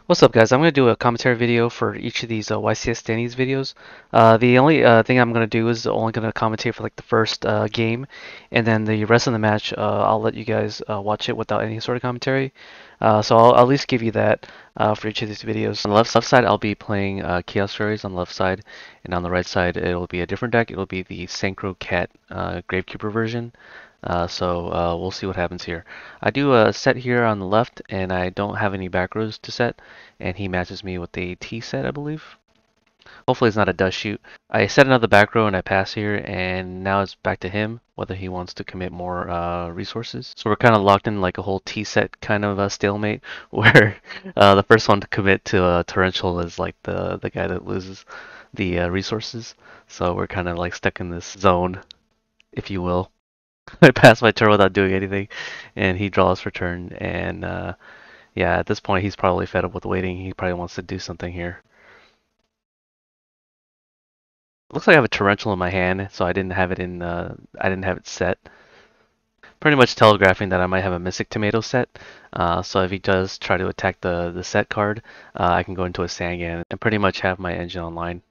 What's up, guys? I'm going to do a commentary video for each of these YCS standings videos. The only thing I'm going to do is only going to commentate for like the first game, and then the rest of the match, I'll let you guys watch it without any sort of commentary. So I'll at least give you that for each of these videos. On the left side, I'll be playing Chaos Furies on the left side, and on the right side, it'll be a different deck. It'll be the Synchro Cat Gravekeeper version. We'll see what happens here. I do a set here on the left, and I don't have any back rows to set, and he matches me with a T set, I believe. Hopefully it's not a dust shoot. I set another back row and I pass here, and now it's back to him, whether he wants to commit more resources. So we're kind of locked in like a whole T set kind of stalemate, where the first one to commit to a torrential is like the guy that loses the resources. So we're kind of like stuck in this zone, if you will. I pass my turn without doing anything, and he draws for turn. And yeah, at this point, he's probably fed up with waiting. He probably wants to do something here. It looks like I have a torrential in my hand, so I didn't have it in. I didn't have it set. Pretty much telegraphing that I might have a Mystic Tomato set. So if he does try to attack the set card, I can go into a Sangan and pretty much have my engine online.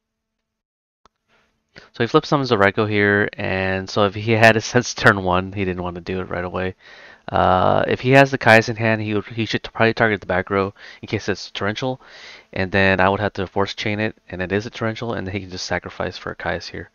So he flip summons a Raikou here, and so if he had it since turn 1, he didn't want to do it right away. If he has the Kai's in hand, he should probably target the back row in case it's torrential, and then I would have to force chain it, and it is a torrential, and then he can just sacrifice for a Kai's here.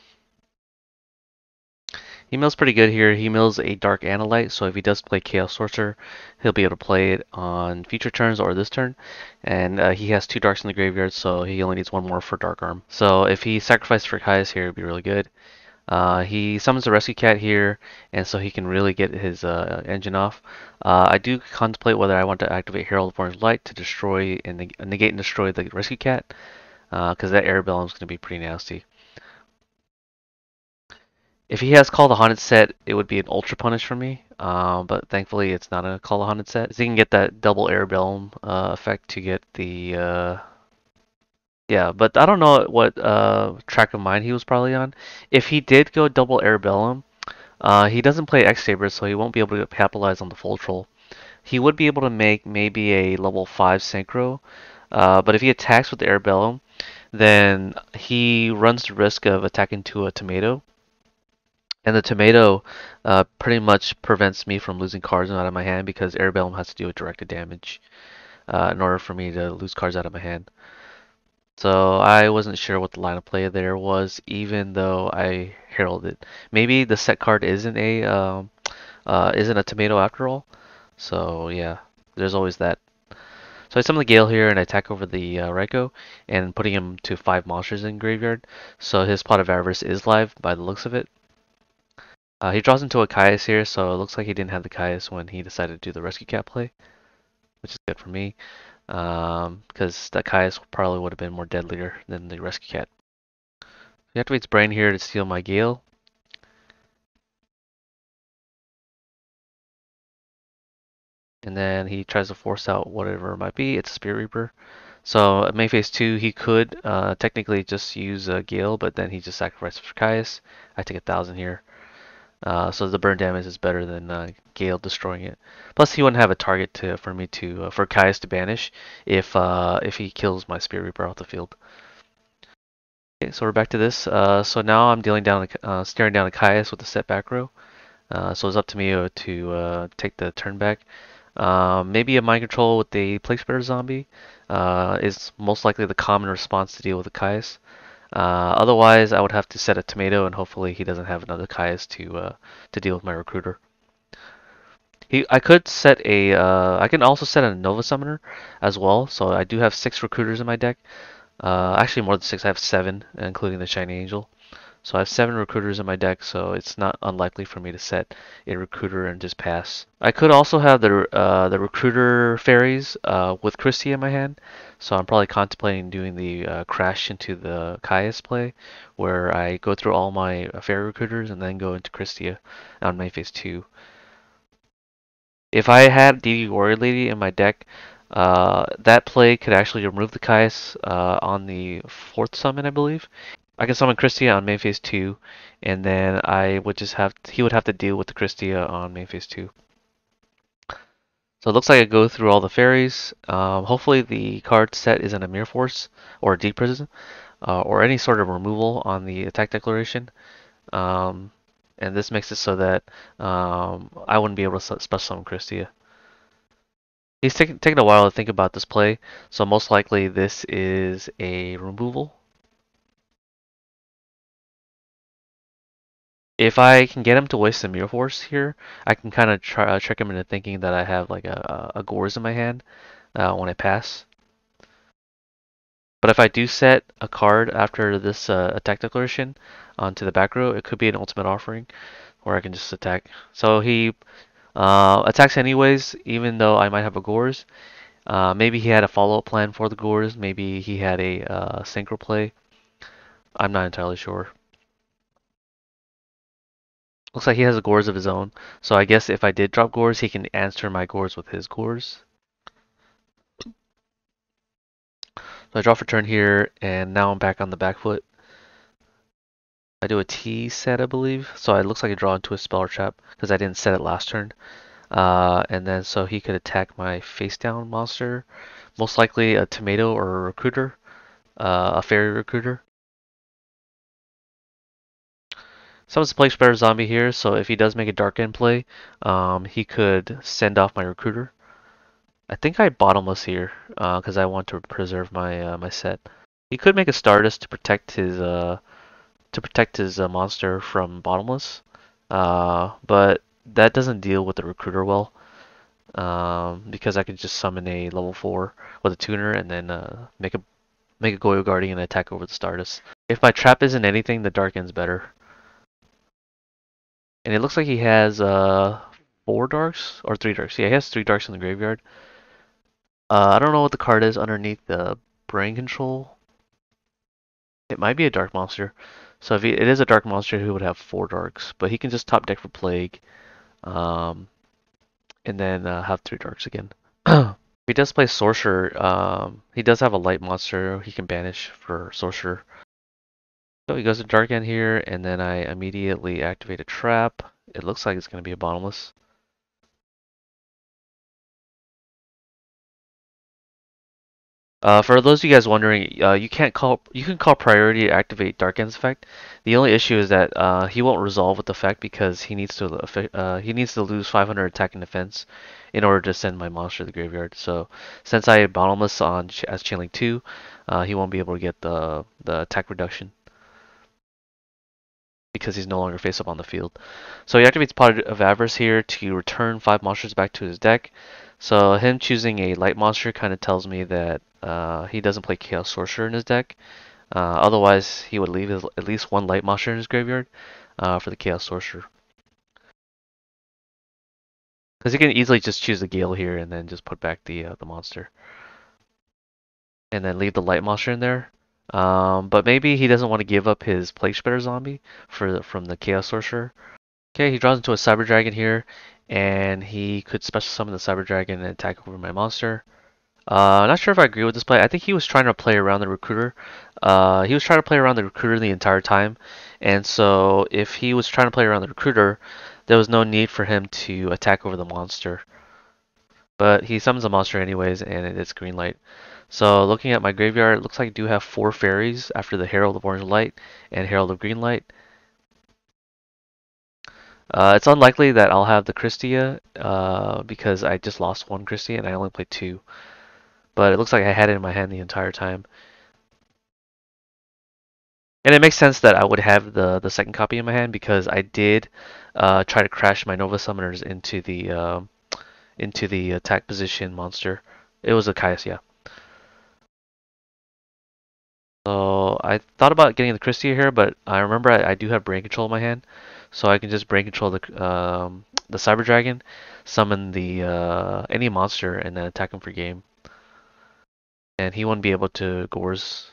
He mills pretty good here. He mills a Dark Analyte, so if he does play Chaos Sorcerer, he'll be able to play it on future turns or this turn. And he has 2 Darks in the graveyard, so he only needs 1 more for Dark Arm. So if he sacrifices for Kai's here, it'd be really good. He summons a Rescue Cat here, and so he can really get his engine off. I do contemplate whether I want to activate Herald of Orange Light to destroy and negate and destroy the Rescue Cat, because that Air is going to be pretty nasty. If he has Call the Haunted set, it would be an Ultra Punish for me, but thankfully it's not a Call the Haunted set. So you can get that double Air effect to get the yeah, but I don't know what track of mind he was probably on. If he did go double Air he doesn't play X Saber, so he won't be able to capitalize on the Full Troll. He would be able to make maybe a level 5 Synchro, but if he attacks with the Air then he runs the risk of attacking to a Tomato. And the Tomato pretty much prevents me from losing cards out of my hand because Airbellum has to do with directed damage in order for me to lose cards out of my hand. So I wasn't sure what the line of play there was, even though I heralded. Maybe the set card isn't a Tomato after all. So yeah, there's always that. So I summon the Gale here and I attack over the Raikou and putting him to 5 monsters in graveyard. So his Pot of Avarice is live by the looks of it. He draws into a Caius here, so it looks like he didn't have the Caius when he decided to do the Rescue Cat play, which is good for me, because that Caius probably would have been more deadlier than the Rescue Cat. He activates Brain here to steal my Gale. And then he tries to force out whatever it might be. It's a Spirit Reaper. So at main phase 2, he could technically just use a Gale, but then he just sacrifices for Caius. I take 1,000 here. So the burn damage is better than Gale destroying it. Plus, he wouldn't have a target for Caius to banish if he kills my Spirit Reaper off the field. Okay, so we're back to this. So now I'm staring down a Caius with the set back row. So it's up to me to take the turn back. Maybe a mind control with the Plague Spreader zombie is most likely the common response to deal with the Caius. Otherwise, I would have to set a Tomato, and hopefully he doesn't have another Caius to deal with my Recruiter. I can also set a Nova Summoner as well. So I do have 6 Recruiters in my deck. Actually more than 6. I have 7, including the Shiny Angel. So I have 7 Recruiters in my deck, so it's not unlikely for me to set a Recruiter and just pass. I could also have the Recruiter Fairies with Christia in my hand, so I'm probably contemplating doing the Crash into the Caius play, where I go through all my Fairy Recruiters and then go into Christia on main phase 2. If I had DD Warrior Lady in my deck, that play could actually remove the Caius on the 4th summon, I believe. I can summon Christia on main phase 2, and then he would have to deal with the Christia on main phase 2. So So it looks like I go through all the fairies. Hopefully the card set isn't a Mirror Force or a Deep Prison or any sort of removal on the attack declaration. Um, and this makes it so that I wouldn't be able to special summon Christia. He's taking a while to think about this play, so most likely this is a removal. If I can get him to waste the Mirror Force here, I can kind of trick him into thinking that I have like a Gorz in my hand when I pass. But if I do set a card after this attack declaration onto the back row, it could be an ultimate offering where I can just attack. So he attacks anyways, even though I might have a Gorz. Maybe he had a follow-up plan for the Gorz. Maybe he had a synchro play. I'm not entirely sure. Looks like he has a Gorz of his own. So I guess if I did drop Gorz, he can answer my Gorz with his Gorz. So I draw for turn here, and now I'm back on the back foot. I do a T set, I believe. So it looks like I draw into a spell or trap because I didn't set it last turn. And then so he could attack my face down monster. Most likely a tomato or a recruiter, a fairy recruiter. Someone's Plague Spreader zombie here, so if he does make a dark end play, he could send off my recruiter. I think I bottomless here because I want to preserve my my set. He could make a Stardust to protect his monster from bottomless, but that doesn't deal with the recruiter well because I could just summon a level 4 with a tuner and then make a Goyo Guardian and attack over the Stardust. If my trap isn't anything, the dark end's better. And it looks like he has 4 darks or 3 darks. Yeah, he has 3 darks in the graveyard. I don't know what the card is underneath the brain control. It might be a dark monster. So if it is a dark monster, he would have 4 darks. But he can just top deck for Plague. And then have 3 darks again. If he does play Sorcerer, he does have a light monster he can banish for Sorcerer. So he goes to Dark End here, and then I immediately activate a trap. It looks like it's going to be a bottomless. For those of you guys wondering, you can call priority to activate Dark End's effect. The only issue is that he won't resolve with the effect because he needs to lose 500 attack and defense in order to send my monster to the graveyard. So since I bottomless on as Chainlink 2, he won't be able to get the attack reduction because he's no longer face up on the field. So he activates Pot of Avarice here to return 5 monsters back to his deck. So him choosing a light monster kind of tells me that he doesn't play Chaos Sorcerer in his deck. Otherwise, he would leave at least 1 light monster in his graveyard for the Chaos Sorcerer. Because he can easily just choose the Gale here and then just put back the monster. And then leave the light monster in there. But maybe he doesn't want to give up his Plague Spreader zombie from the Chaos Sorcerer. Okay, he draws into a Cyber Dragon here, and he could special summon the Cyber Dragon and attack over my monster. Not sure if I agree with this play. I think he was trying to play around the recruiter. He was trying to play around the recruiter the entire time, and so if he was trying to play around the recruiter, there was no need for him to attack over the monster. But he summons a monster anyways, and it's green light. So looking at my graveyard, it looks like I do have 4 fairies after the Herald of Orange Light and Herald of Green Light. It's unlikely that I'll have the Christia because I just lost 1 Christia and I only played 2. But it looks like I had it in my hand the entire time. And it makes sense that I would have the second copy in my hand because I did try to crash my Nova Summoners into the attack position monster. It was a Caius, yeah. So I thought about getting the Christia here, but I remember I do have Brain Control in my hand, so I can just Brain Control the Cyber Dragon, summon the any monster, and then attack him for game. And he won't be able to Gorz.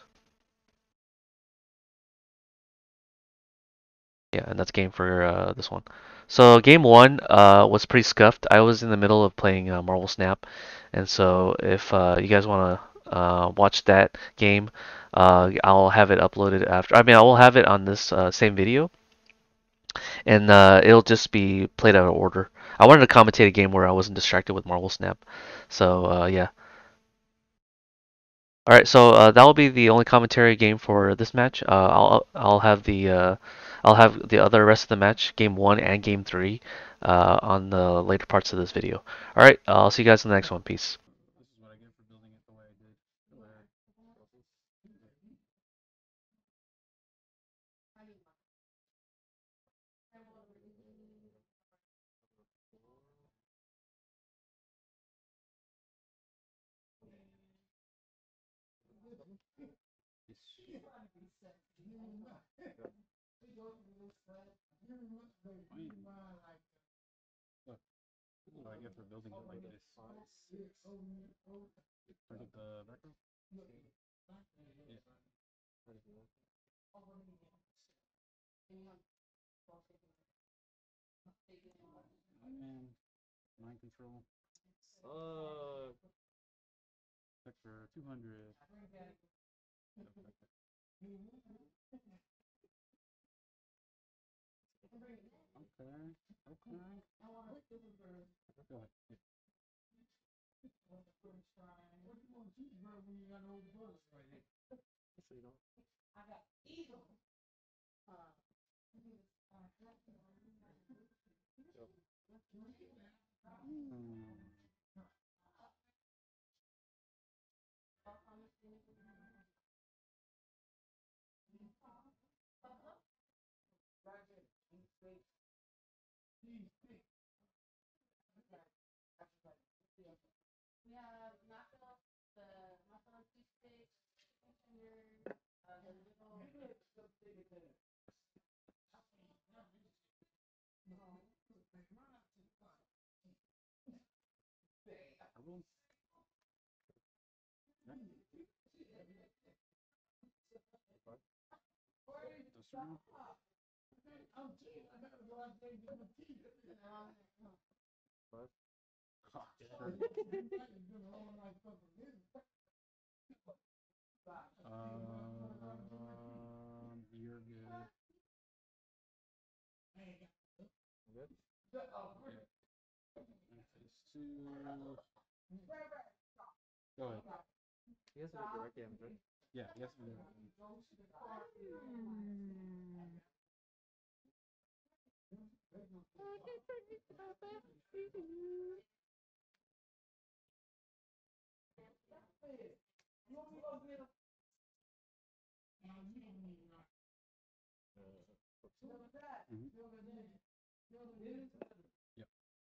Yeah, and that's game for this one. So game 1 was pretty scuffed. I was in the middle of playing Marvel Snap, and so if you guys want to watch that game, I'll have it uploaded after. I mean, I will have it on this same video, and it'll just be played out of order. I wanted to commentate a game where I wasn't distracted with Marvel Snap. So yeah. All right, so that will be the only commentary game for this match. I'll have the other rest of the match, game one and game three, on the later parts of this video. All right, I'll see you guys in the next one. Peace. This is what I get for building it the way I did. Go ahead. Look, this is what I get for building it like this. Turn up the background. Yeah. And mind control. Sector 200. Okay. Okay. Go ahead. Yeah. Problem? Industrial. You're good. Good? Phase two. Go ahead. He has to do direct damage, right? Yeah, he has to do direct damage. Yep.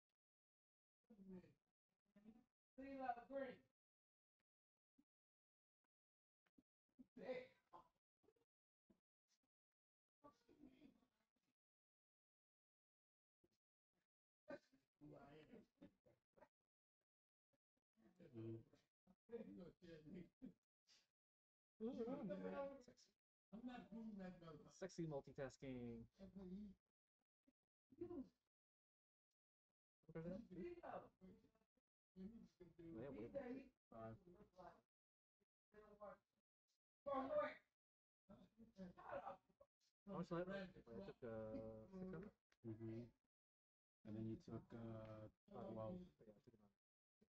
Sexy multitasking. What is that? Yeah, wait. 5. How much light? I took 600. And then you took 12. Yeah, I took it on.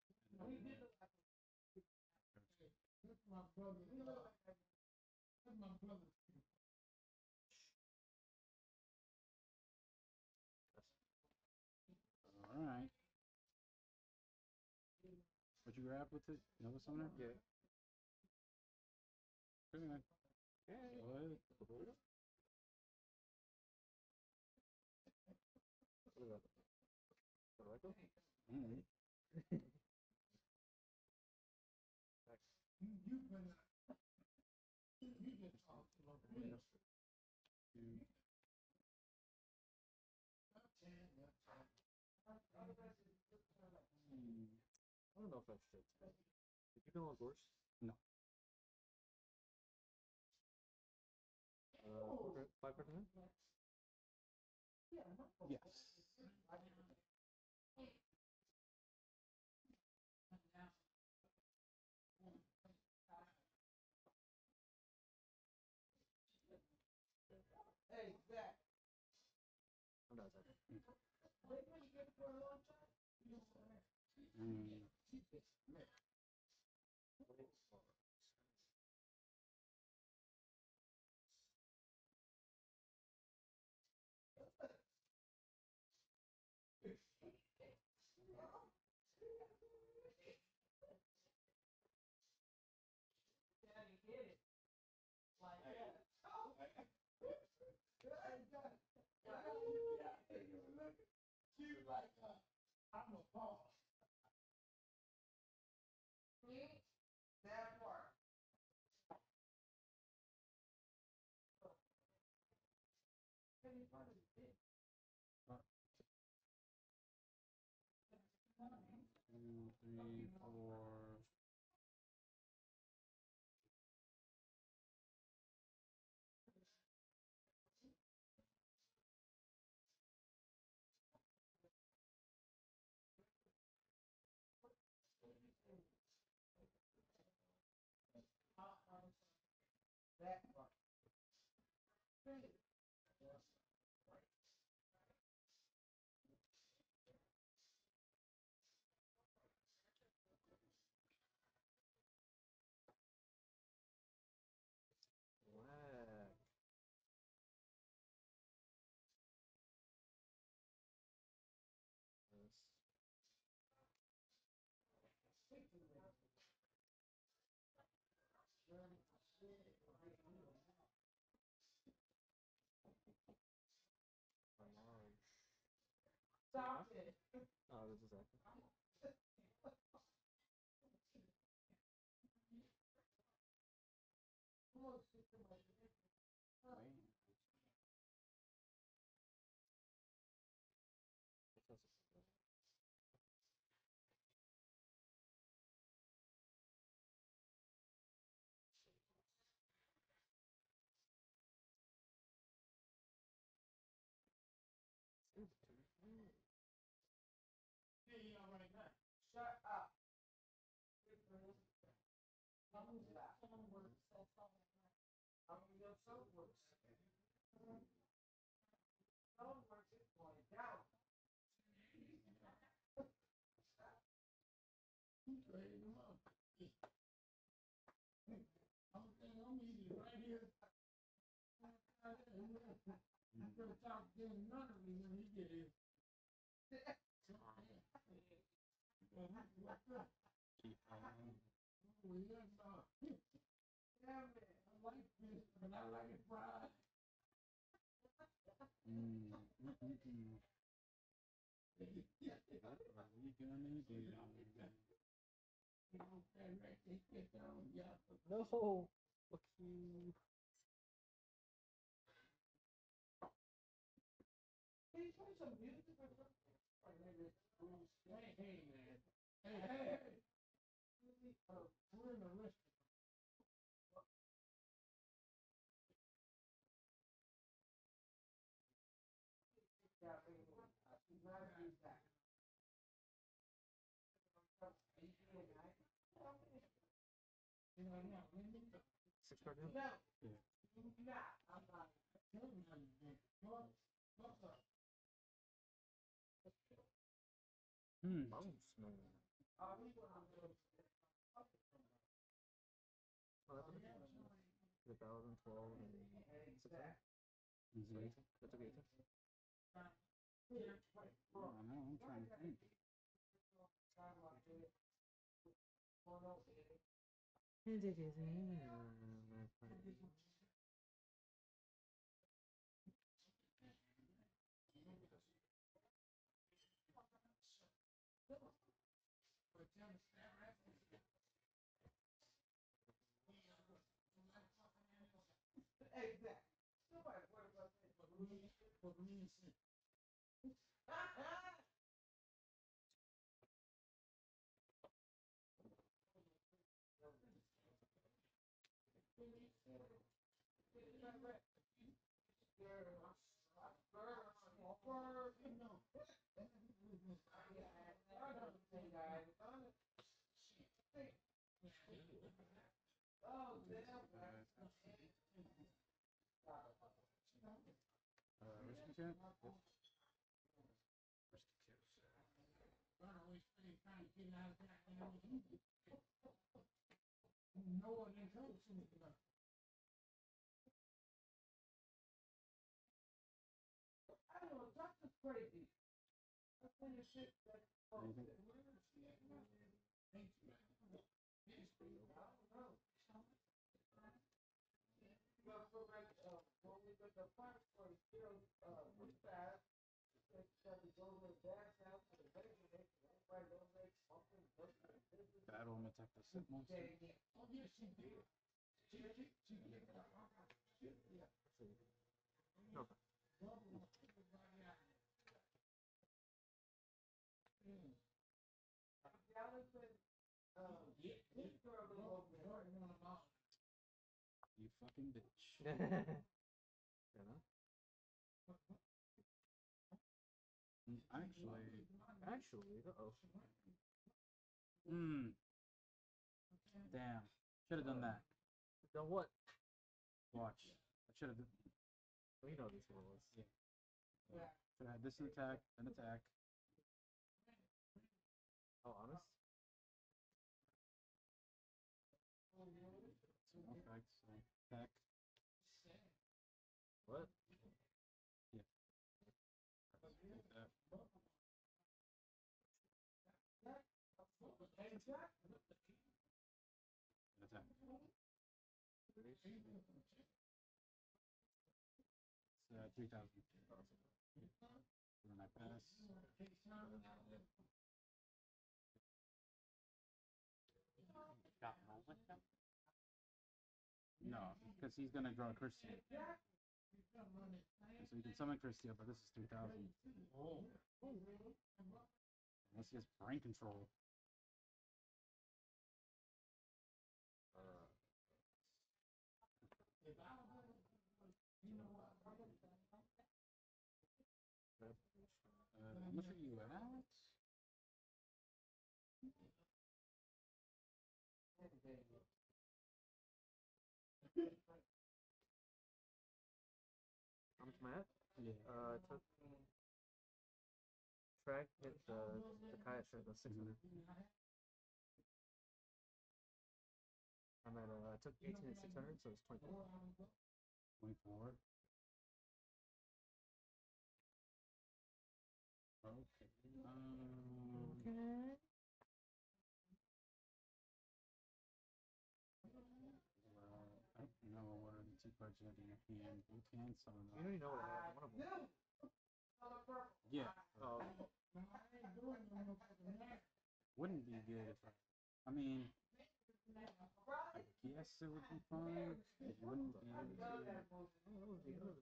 All right. What'd you grab with it? Nova Summoner? Yeah. Okay. Go Yeah. ahead. What is that? Echo? Mm-hmm. I don't know if that's it. Did you know on course? No. Okay. 5 percent? Yes. I'm not exactly. 2, 3, 4. Whack. Yes. Stop it. Oh, this is active. Keep on. What are we gonna do? No. Fuck you. Six card deal? Bounce man. Oh, that's okay. 1,000, 12, and 600. Mhm. That's okay. I don't know, I'm trying to think. Risky check? Battle and attack the set monster. No. You fucking bitch. You know? Actually, uh-oh. Damn. Should have done that. Done what? Watch. I should have. Well, you know this one was. Yeah. Should have had this attack, an attack. Oh, honest? Some effects. Attack. What? Yeah. Like that. An attack. It's 3,000. When I pass. Got moment now? No, because he's gonna draw a Christia. So you can summon Christia, but this is 3,000. Oh. Unless he has brain control. How much are you at? How much am I at? Yeah. Took track hit the Kaya shirt, the 600. I'm at I took 18 at 600, so it's 24. 24. Okay. Well, I don't know what are the two cards you have in your hand. You can summon You already know what I have. One of them. Yeah. Oh, Wouldn't be good if I mean, I guess it would be fine. It wouldn't be able to.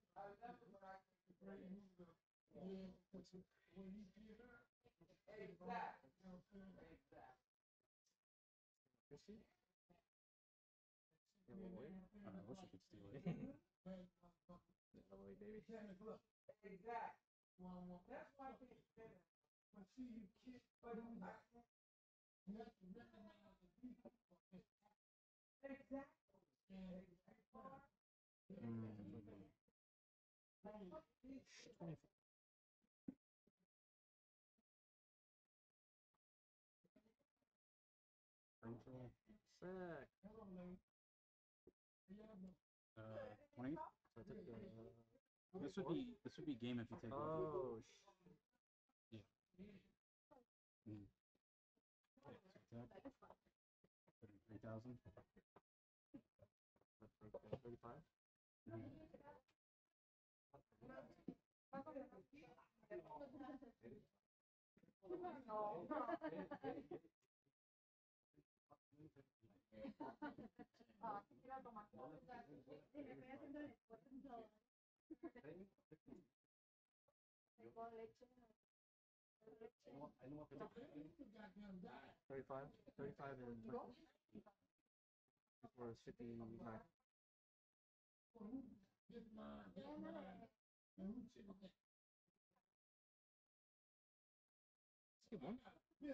Chrissy? Yeah, well, wait. I wish I could steal it. No way, baby. Control. Sick. 20. So I took the. This would be game if you take one. Oh, Yeah. Mm. Okay, so attack. Put in 3,000. 35. Thirty-five. 35 and 20. This was 59. Skip one. Yes.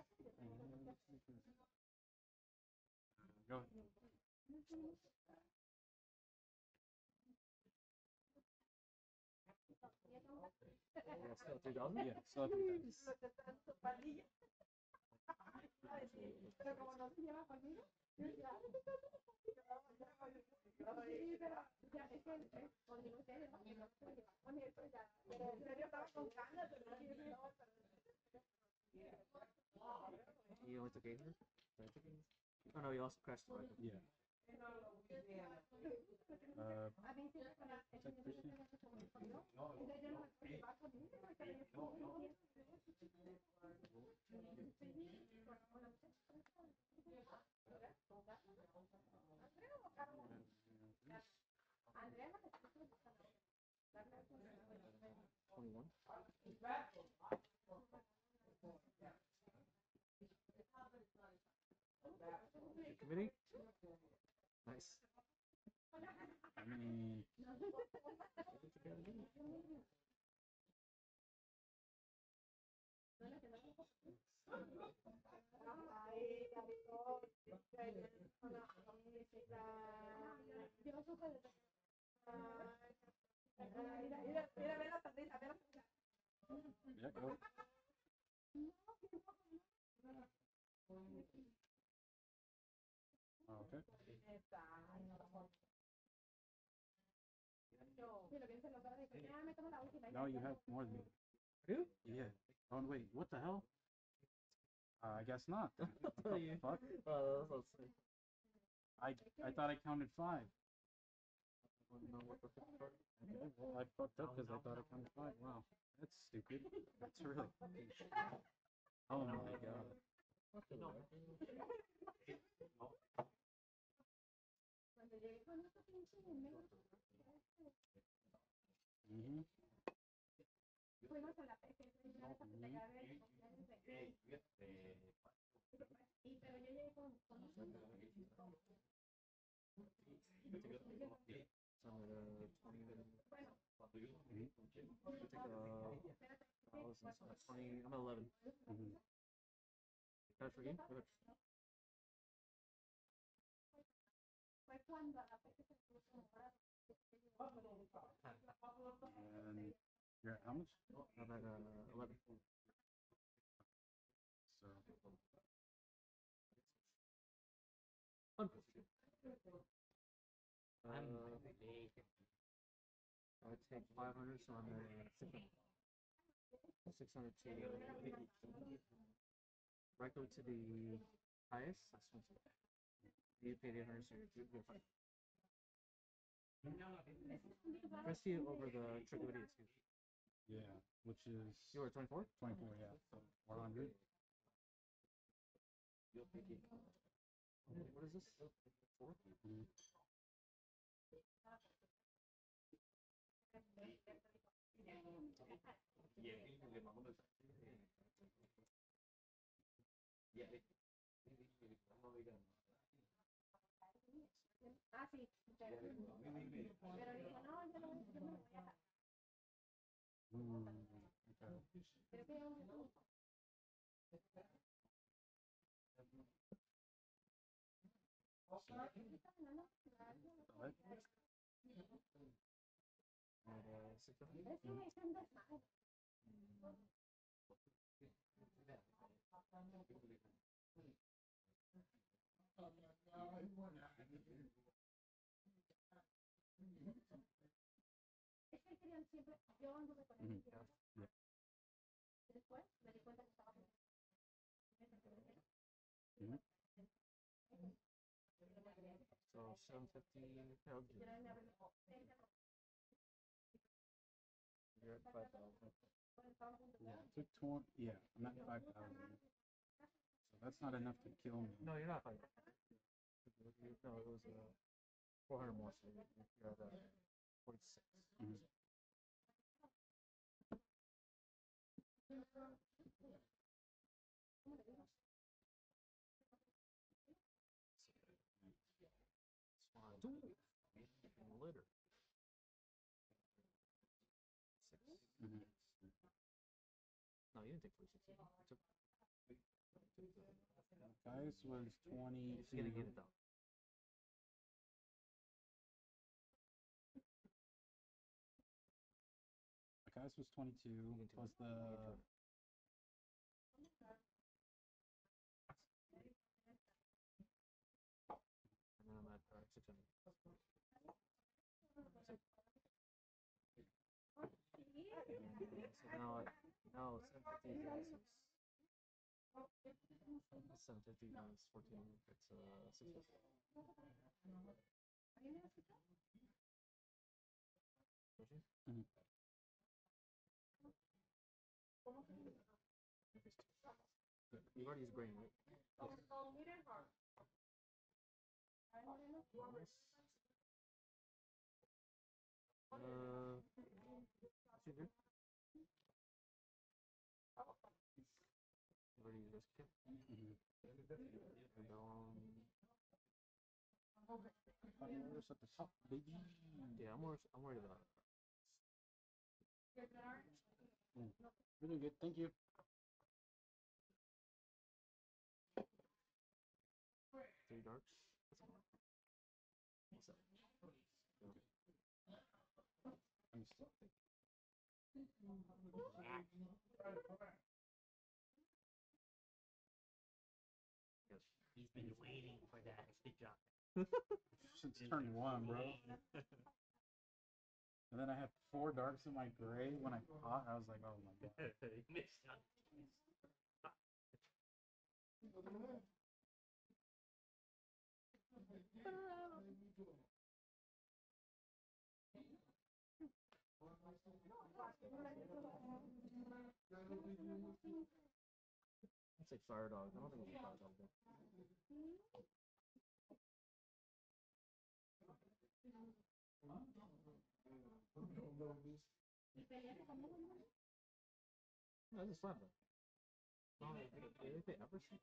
Go ahead. Yeah, still 3,000? Yeah, still 3,000. You only took 800? Oh no, you also crashed the rifle. Yeah. Tech fishing? $21. You committing? Nice. I mean, yeah, go. Oh, okay. Now you have more than me. You? Yeah. Oh, wait, what the hell? I guess not. What the You. fuck? Oh, that's sick. I thought I counted 5. No, what the fuck? Okay, well, I fucked up because I thought I counted 5. Wow, that's stupid. That's really fucking stupid. Oh my god. Fuck the rifle. Mm-hmm. So I'm at 20. Mm-hmm. I take thousands. I'm at 20. I'm at 11. Mm-hmm. Cash for game? Good. And you're at how much? I'm at 11. So, Unfortunate. I take 500, so I'm at 600. 600 to right go to the highest. That's 1. You paid 800, so you're fine. Press you over the trigger video too. yeah, which is You were 24? 24, yeah. So 400. What is this? 4? Mm-hmm. Okay. What? And 600? Mm-hmm. Yeah. Mm-hmm. So 750 pounds. You're at 5,000. Yeah, it took 20. Yeah, I'm at 5,000. So that's not enough to kill me. No, you're not 5,000. No, it was 400 more, so you're at 46. Mm-hmm. Swine. Litter. 6. Mm-hmm. No, you didn't take 46. You took Gaius was 20. You're just gonna get it though. Kai's was 22 plus the. And then I'm at 600. So now 750 is 750 minus 14. It's 650. Mhm. You've already used brain, right? Yes. Should do. You've already used rescue. Mhm. And Fireworks at the top, baby. yeah, I'm worried about it. Really good. Thank you. Three darks. What's up? Let me stop. Yes. He's been waiting for that to drop. Since turn 1, bro. And then I had 4 darks in my gray when I caught. I was like, oh my god. He missed out. It's like fire dog. I don't think it's a fire dog though. No, it's a slap though. No, they ever see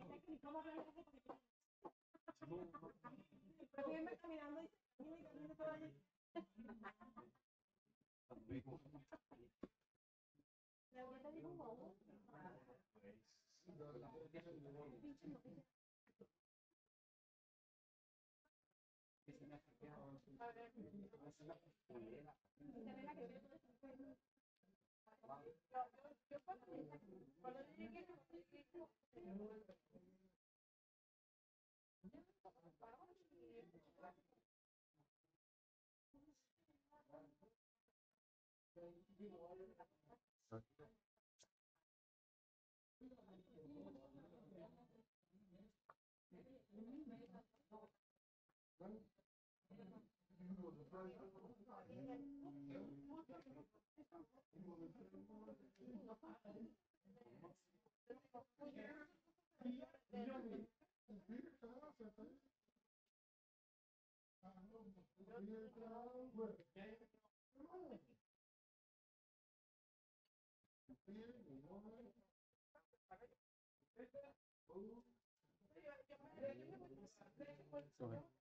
Go ahead.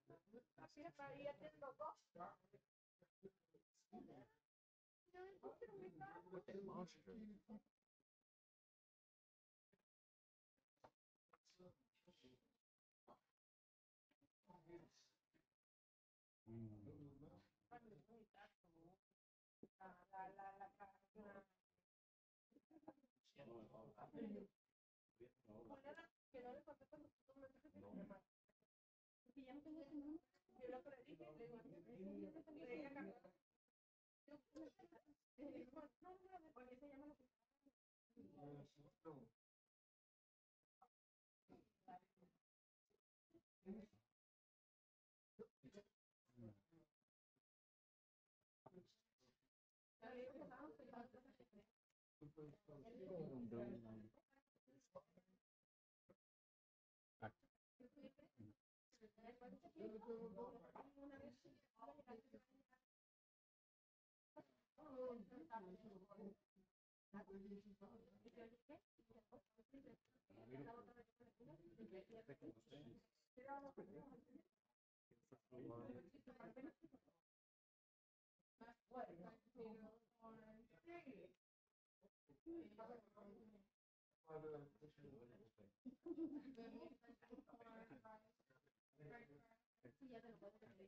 what that monster.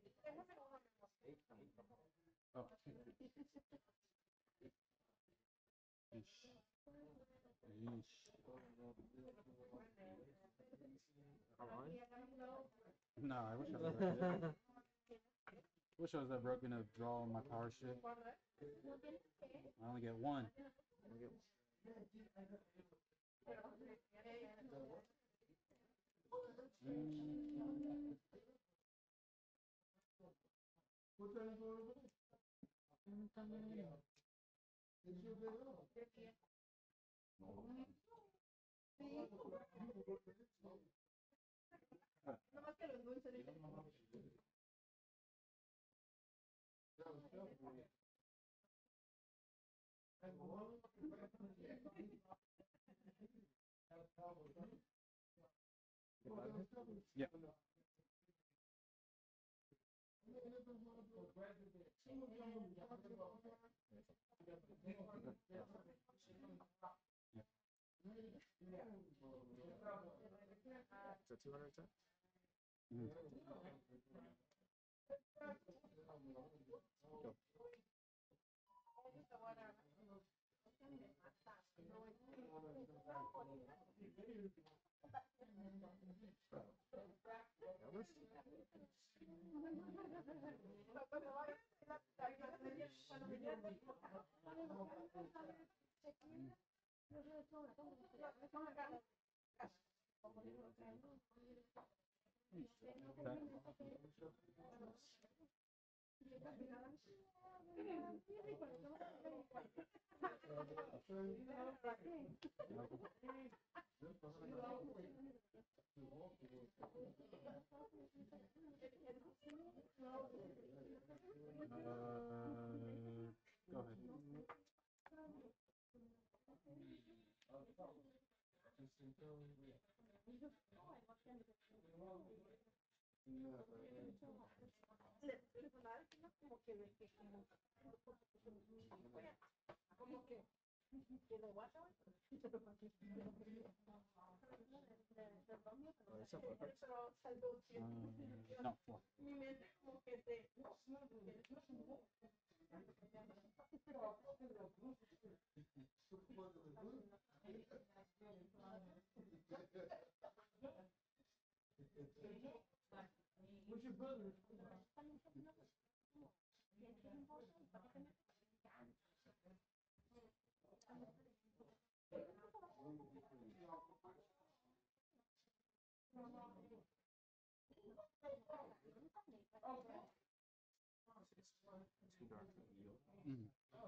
Oh. Yeesh. Hawaii? No, I wish I was that good. Wish I was that broken to draw my power shit. I only get one. Mm. Yeah. Is that 200 attack? Mm. Go. Elvis? Go ahead. It's up for No, four. too dark to yield. Mm.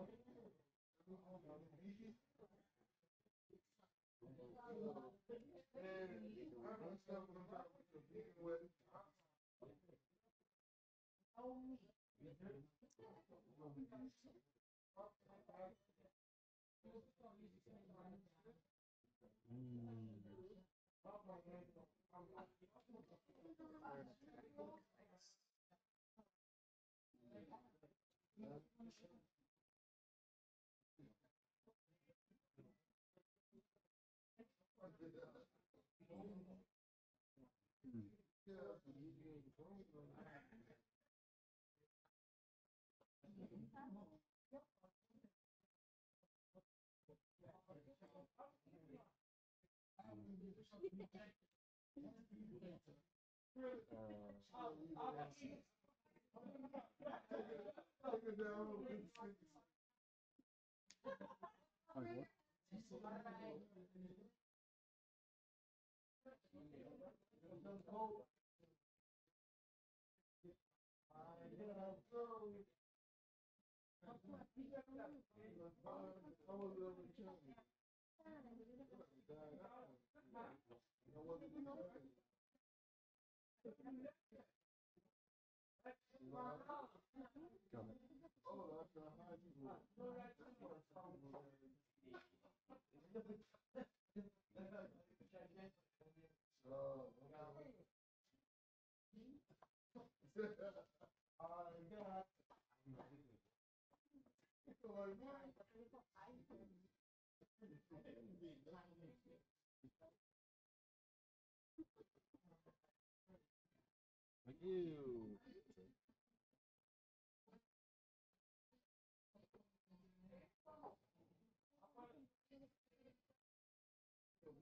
Ew.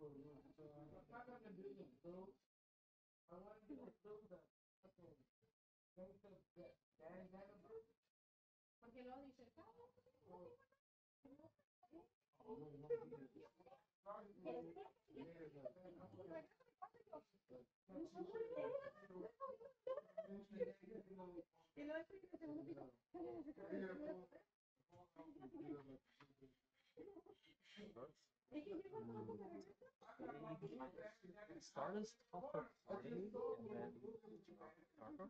Start as top of play and then darker.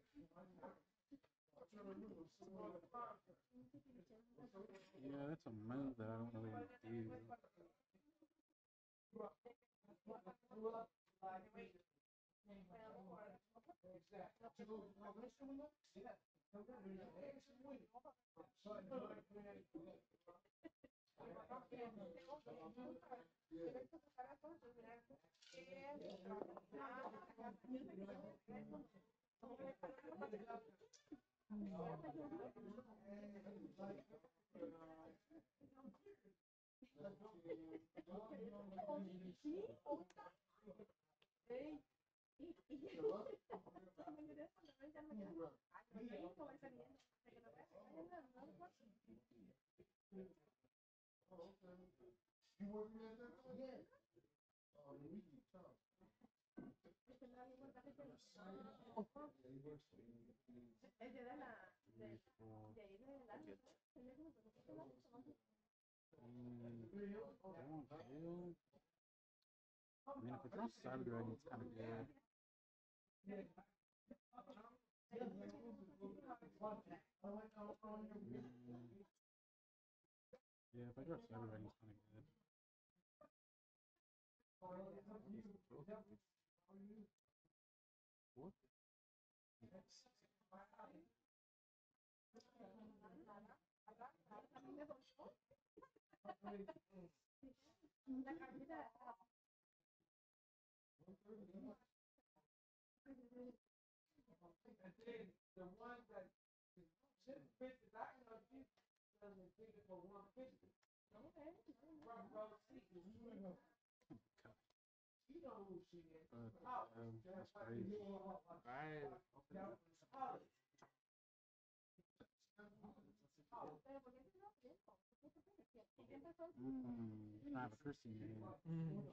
Yeah, that's a move that I don't really want to do. I mean, if it draws Cyber Dragon, it's kind of good. Yeah, if I draw Cyber Dragon, it's kind of good. What? That's crazy. Alright. I have a Christian game.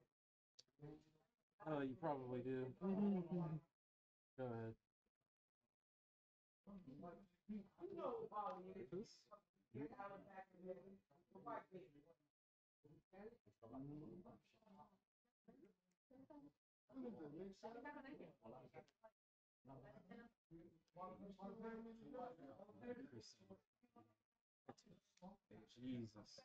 Oh, you probably do. Go ahead. This? Jesus.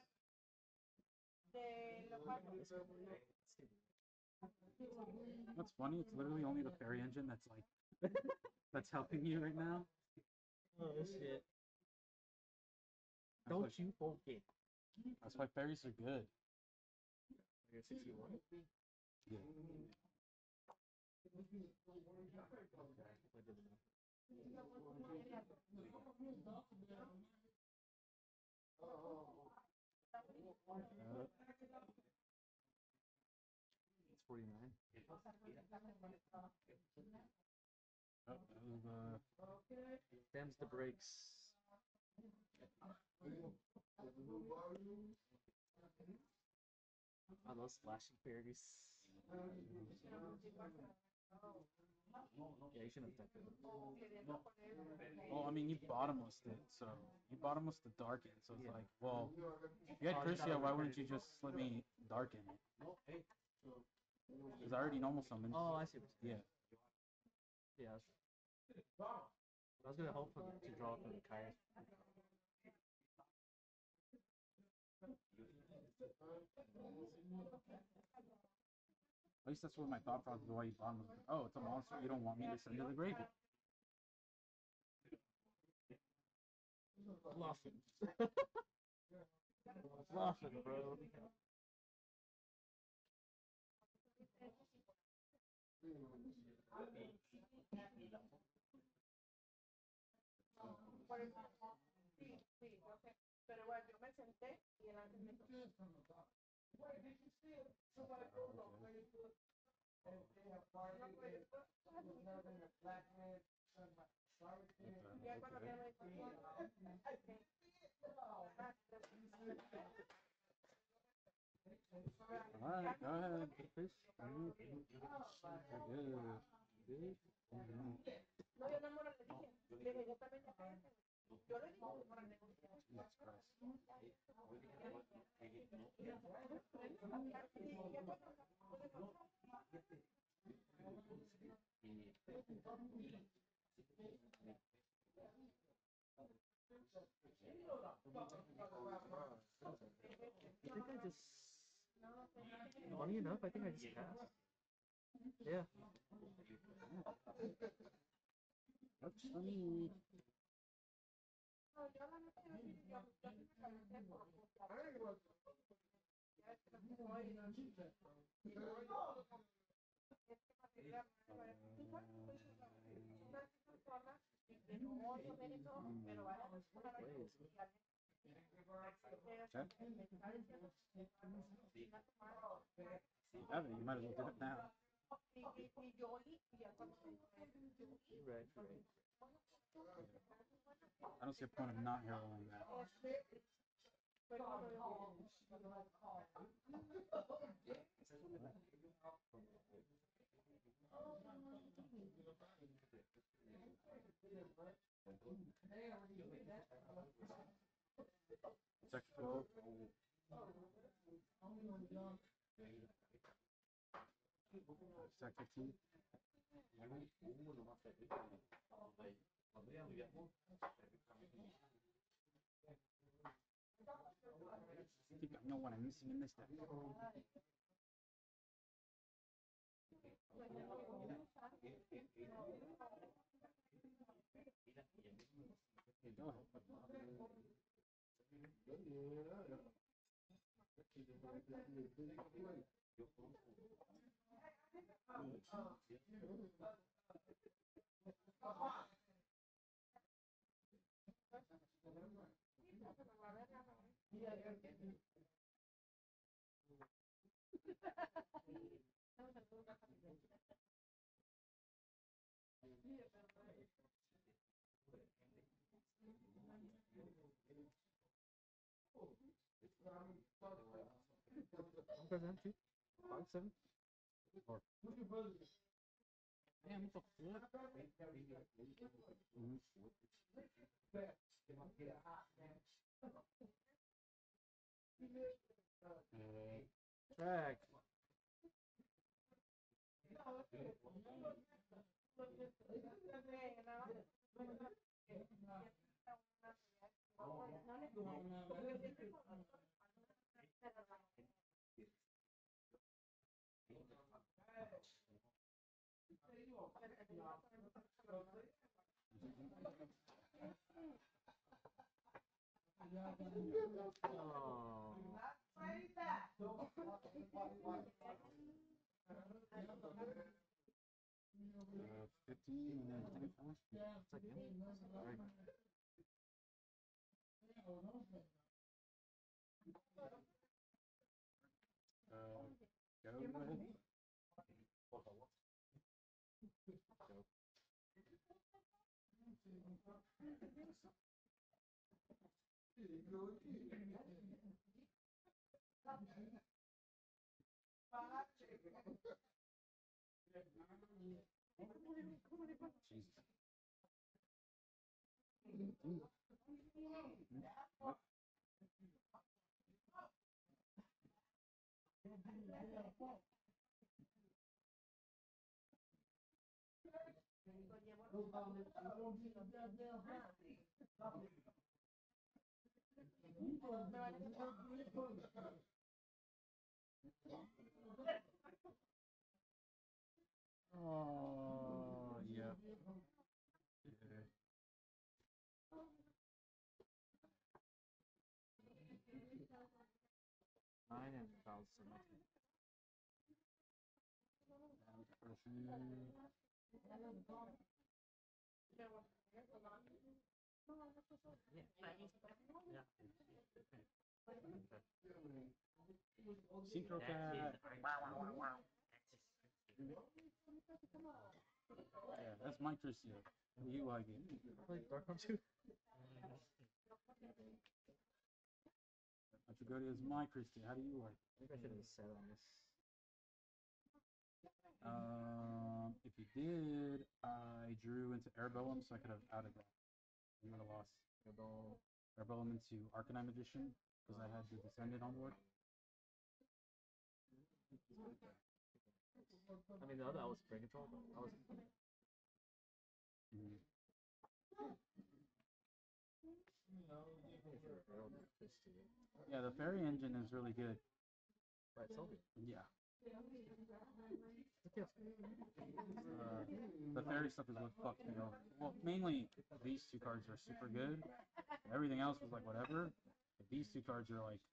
What's funny? It's literally only the fairy engine that's like that's helping you right now. Oh shit. That's Don't why, you forget. that's why fairies are good. You're 61. Yeah. It's 49. Oh, that was Them's the breaks. I love splashing fairies. Yeah, you shouldn't have done that. well, I mean, you bottomless it, so you bottomless the darken. So it's like, well, if you had Crucia, why wouldn't you just let me darken it? Because I already normal summoned. Oh, I see what you're Yeah. saying. Yeah. I was gonna hope for to draw from the Kai's. At least that's what my thought process is why you bottomless. Oh, it's a monster. You don't want me to send to the graveyard. Bluffing. Bluffing, bro. Alright, go ahead. Get a fish. Good. Good. Jesus Christ. I think I just, funny enough, I think I just passed. Yeah. Works for me. Yeah, you might as well do it now. Right. I don't see a point of not heroing that. Sector 12. Sector 2. I think I know what I'm missing in this deck. Okay, go ahead. One percent, 2, 5, 7. Or, damn, what the fuck? Track. Oh. 15 and then 25. Second. Right. Go ahead. Jesus. Oh, yeah. Okay. 9 and about 17. And pressure. Yeah. Synchro That's cat. his arch. Yeah, that's my Christia. You like it. Like Dark Arm 2? Matrigoti is my Christia. How do you like it? Maybe I should have said on this. If you did, I drew into Erebellum, so I could have outed that. You would have lost Erebellum into Arcanine Magician, because I had the Descendant on board. I mean, the other I was brain control, but I was. Mhm. Yeah, the Fairy Engine is really good. Right, Sylvia. Yeah. It's a chaos. The fairy stuff is what fucked me over. Well, mainly these two cards are super good. Everything else was like whatever. But these two cards are like.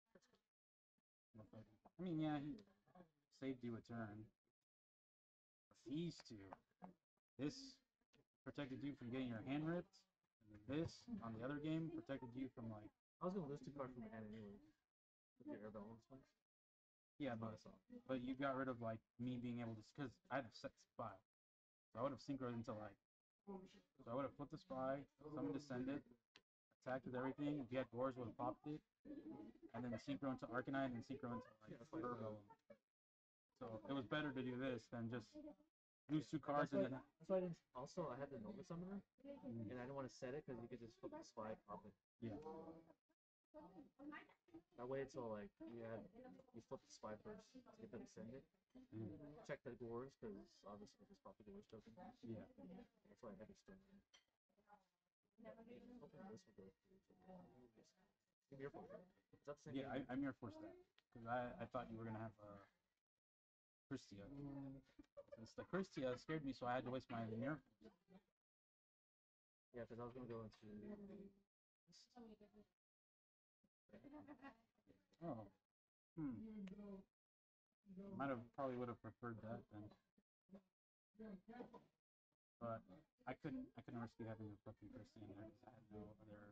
I mean, yeah, he saved you a turn. But these two, this protected you from getting your hand ripped. And this on the other game protected you from like. I was gonna lose 2 cards from my hand anyway. With the Erebellum ones. Yeah, but you got rid of like me being able to, because I had a set spy. So I would have synchroned into like. So I would have flipped the spy, summoned Descendant, attacked with everything. If you had Doors, would have popped it, and then synchro into Arcanine and synchro into like Erebellum. So it was better to do this than just lose 2 cards and then. That's why I didn't. Also, I had the Nova Summoner, and I didn't want to set it because you could just flip the spy, pop it. Yeah. That way, until like you flip the spy first to get the Descendant. Check the Doors because obviously just pop the Doors token. Yeah. That's why I had to stone. Hoping this will go through. Give me your phone. Is that the same? Yeah, I mirror forced that because I thought you were gonna have Christia. Since the Christia scared me, so I had to waste my mirror. Yeah, because I was gonna go into. Oh. Might have probably would have preferred that then. But I couldn't risk you having a fucking Christie in there because I had no other.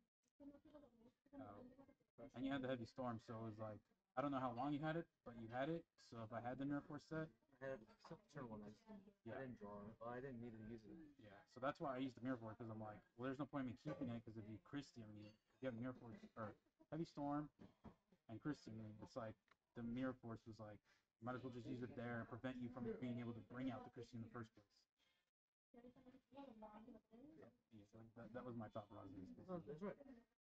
And you had the Heavy Storm, so it was like I don't know how long you had it, but you had it. So if I had the Mirror Force set, I had turn 1. I didn't draw it. Well, I didn't need to use it. Yeah, so that's why I used the Mirror Force because I'm like, well, there's no point in me keeping it because if you Christie me, if you have Mirror Force or Heavy Storm and Christie me, it's like the Mirror Force was like, you might as well just use it there and prevent you from being able to bring out the Christie in the first place. Yeah, so that was my thought process. No, that's right.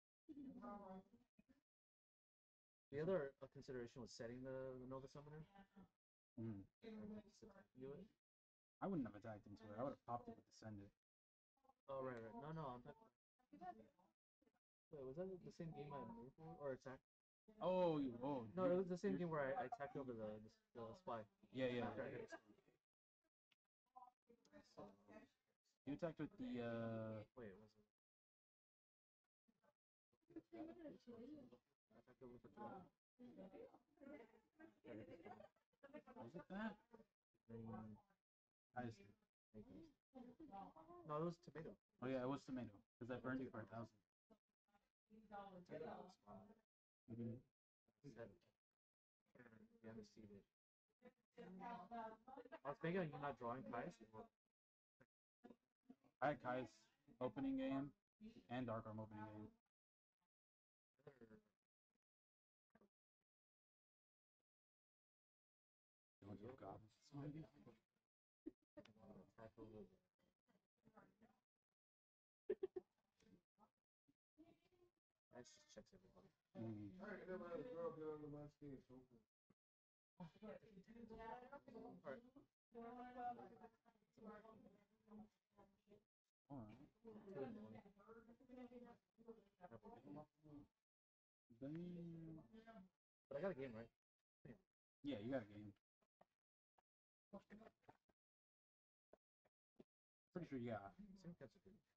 The other consideration was setting the Nova Summoner. Mm. Do it. I wouldn't have attacked into it. I would have popped it with Descendant. Oh right. No. I'm talking. Wait, was that the same game I moved for or attacked? Oh. No, it was the same game where I attacked over the spy. Yeah. After I hit it. You attacked with the. Wait, was it? I attacked over for 12. Was it that? I just. No, it was tomato. Oh yeah, it was tomato because I burned you for 1,000. Mm-hmm. You haven't seen it. I was thinking you're not drawing Kais. I had Kai's opening game and Dark Arm opening game. You want to go goblins? That just checks everybody. Mm. But I got a game, right? Yeah, you got a game. Pretty sure, yeah. Same kinds of game.